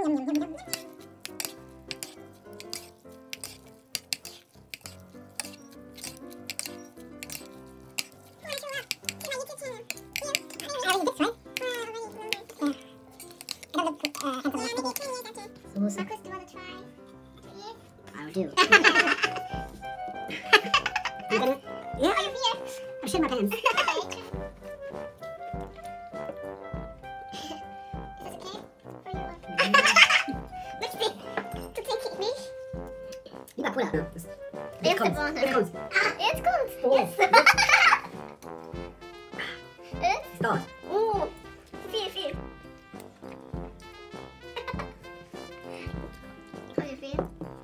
Marcus, do you want to try? I will do. Yeah. Are you here? I'm shitting my pants. Okay. Is this okay for you? Let's see. To take it, please. You got put out. It's the bone. It's It's good. Yes. Start. Ooh. Feel. How do you feel?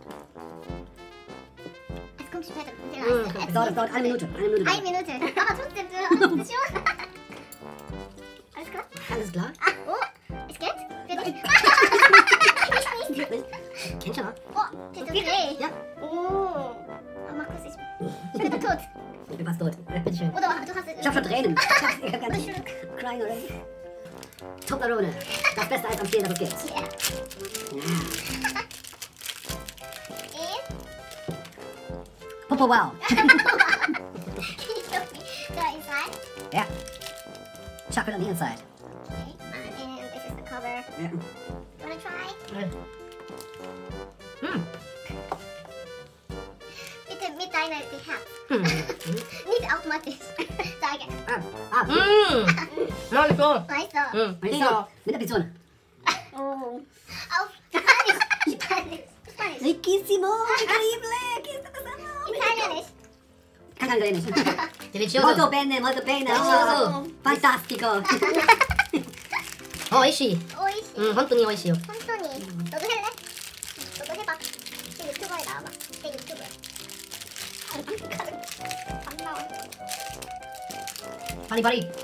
Es kommt später. Es dauert 1 Minute. 1 Minute. 1 Minute. Aber trotzdem, schon. Alles klar? Alles klar? Oh, es geht? Für dich? Nicht. Kennst du noch? Oh, das ist okay. Ja. Oh. Markus, ich bin tot. Du warst tot. Bitteschön. Oder du hast es. Ich hab schon Tränen. Ich hab ganz crying already. Toblerone. Das beste Eis am Stehen, das es gibt. Yeah. Popo wow. Can you show me the inside? Yeah. Chocolate on the inside. Okay. And this is the cover. Yeah. You wanna try? Bitte mit deiner die Hand. Nicht automatisch. Sage. Molto. Weißt du? Listo. Mit der Pizza. Oh. Auf Spanisch. Riquísimo. Increíble. ¿Qué está pasando? Italianisch. Italianisch. Delizioso. Molto bene, molto bene. Delizioso. Fantastico. 美味しい。 おいしい。 本当に美味しいよ。 本当に。너도 해래? 너도 해봐. 유튜버에 나와봐. 내 유튜브. 안 나와. パリパリ。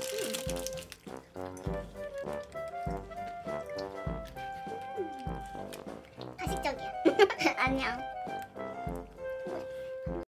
가식적이야. 안녕.